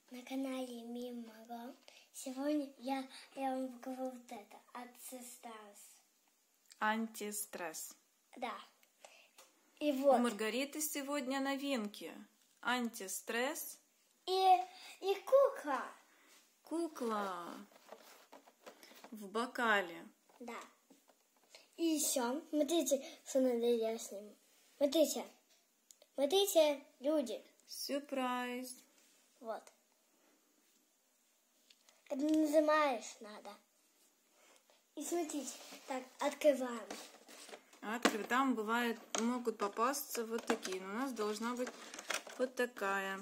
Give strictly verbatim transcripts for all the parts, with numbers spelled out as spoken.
на канале Мимаго. Сегодня я, я вам покажу вот это. Антистресс. Антистресс. Да. И вот. У Маргариты сегодня новинки. Антистресс. И, и кукла. Кукла. В бокале. Да. И еще, смотрите, что надо я сниму. Смотрите. Смотрите, люди. Сюрприз. Вот. Это нажимаешь надо. И смотрите, так, открываем. Открыв... Там бывает, могут попасться вот такие. Но у нас должна быть вот такая.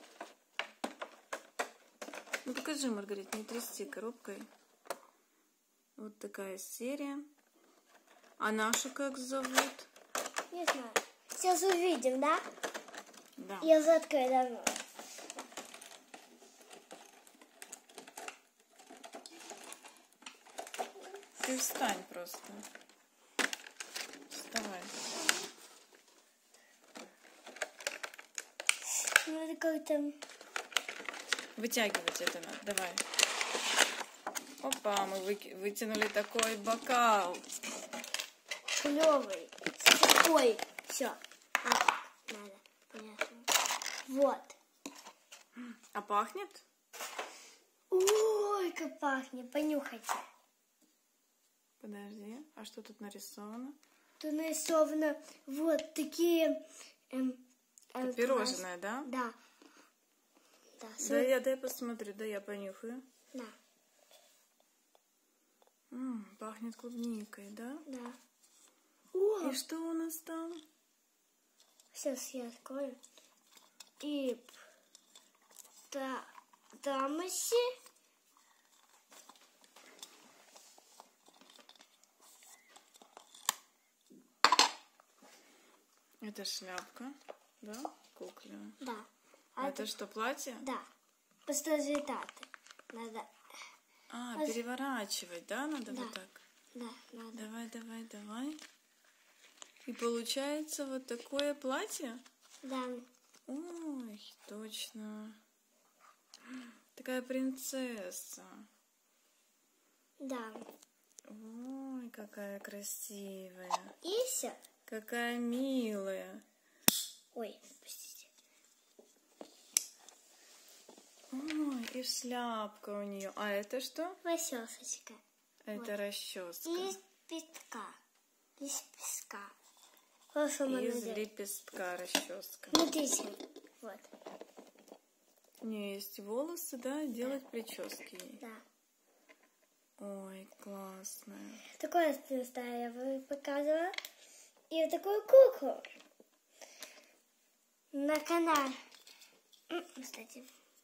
Ну покажи, Маргарита, не трясти коробкой. Вот такая серия. А нашу как зовут? Не знаю. Сейчас увидим, да? Да. Я закрою давно. Ты встань просто. Вставай. Надо как-то... Вытягивать это надо. Давай. Опа, мы вы... вытянули такой бокал. Клевый. Ой, все. Вот так надо. Понятно. Вот. А пахнет? Ой, как пахнет. Понюхайте. Подожди. А что тут нарисовано? Тут нарисовано вот такие... Эм, эм, Пирожное, да? Да. Да, Да, я дай посмотрю, да я понюхаю. Да. М-м, пахнет клубникой, да? Да. О! И что у нас там? Сейчас я открою. И да, тамоси. Это шляпка, да? Кукля. Да. А это что, платье? Да. Просто результаты. Надо. А, а переворачивать, да? Надо да. вот так. Да, надо. Давай, давай, давай. И получается вот такое платье? Да. Ой, точно. Такая принцесса. Да. Ой, какая красивая. И все. Какая милая. Ой, простите. Ой, и шляпка у нее. А это что? Расчесочка. Это вот. расческа. Из песка. Из песка. Вот что мы Из надо... лепестка расческа. Смотрите. Вот. У нее есть волосы, да? Делать прически ей. Да. Ой, классная. Такое старое я вам показывала. И вот такую куклу. На канале. Кстати.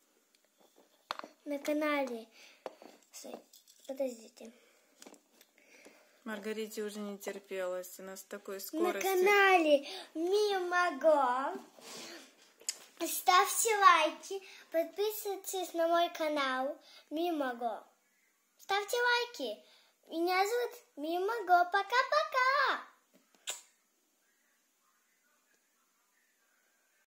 На канале. Подождите. Маргарите уже не терпелось. У нас такой скорости. На канале Мимаго. Ставьте лайки. Подписывайтесь на мой канал Мимаго. Ставьте лайки. Меня зовут Мимаго. Пока-пока.